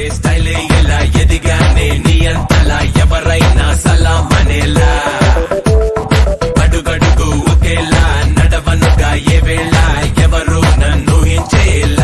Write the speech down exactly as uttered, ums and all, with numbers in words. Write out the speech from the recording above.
స్టైలే ఎలా ఎదిగానే నీ అంతలా ఎవరైనా సలామనేలా అడుగడుగు ఒకేలా నడవనుగా ఏ వేళ ఎవరు నన్ను హించేలా